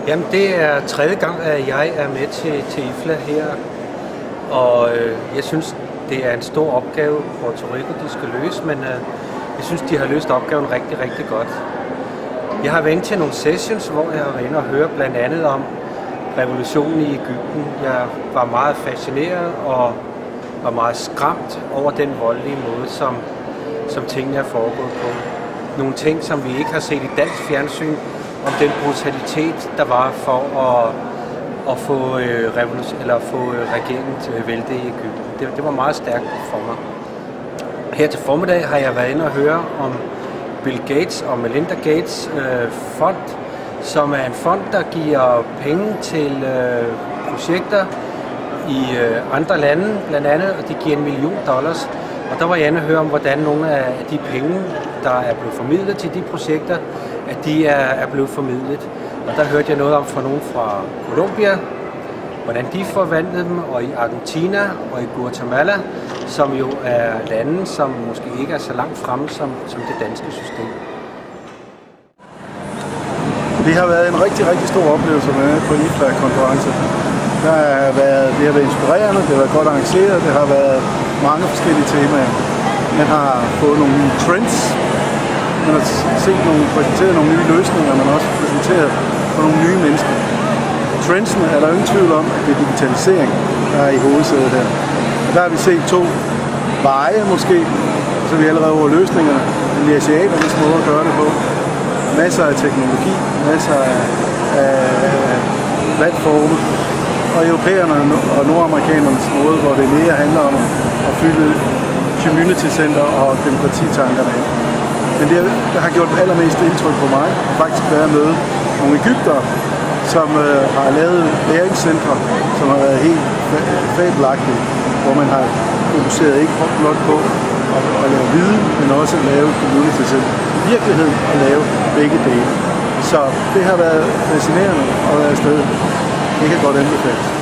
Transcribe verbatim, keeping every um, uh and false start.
Jamen, det er tredje gang, at jeg er med til, til I F L A her, og øh, jeg synes, det er en stor opgave, Puerto Rico de skal løse, men øh, jeg synes, de har løst opgaven rigtig, rigtig godt. Jeg har været inde til nogle sessions, hvor jeg har været inde og høre blandt andet om revolutionen i Egypten. Jeg var meget fascineret og var meget skræmt over den voldelige måde, som, som tingene er foregået på. Nogle ting, som vi ikke har set i dansk fjernsyn, om den brutalitet, der var for at, at få, øh, eller få øh, regeringen til at vælte i Egypten. Det, det var meget stærkt for mig. Her til formiddag har jeg været inde og høre om Bill Gates og Melinda Gates øh, fond, som er en fond, der giver penge til øh, projekter i øh, andre lande, blandt andet, og de giver en million dollars. Og der var jeg inde og høre om, hvordan nogle af de penge, der er blevet formidlet til de projekter, at de er, er blevet formidlet. Og der hørte jeg noget om fra nogen fra Colombia, hvordan de forvandlede dem, og i Argentina og i Guatemala, som jo er lande, som måske ikke er så langt fremme som, som det danske system. Det har været en rigtig, rigtig stor oplevelse med på I F L A-konference. Der har været, det har været inspirerende, det har været godt arrangeret, det har været mange forskellige temaer. Man har fået nogle nye trends, man har set nogle, præsenteret nogle nye løsninger, man har også præsenteret for nogle nye mennesker. Trendsene er der ingen tvivl om, at det er digitalisering, der er i hovedsædet her. Og der har vi set to veje måske, så vi allerede over løsningerne, men asiaternes måde at gøre det på. Masser af teknologi, masser af, af platforme, og europæerne og nordamerikanerne måde, hvor det mere handler om at fylde community center og demokratitankerne af. Men det, der har gjort allermest indtryk på mig, faktisk været med nogle egyptere, som øh, har lavet læringscentre, som har været helt fabelagtige, hvor man har fokuseret ikke blot på at, at lave viden, men også at lave community center. I virkeligheden at lave begge dele. Så det har været fascinerende at være afsted. Det kan godt anbefales.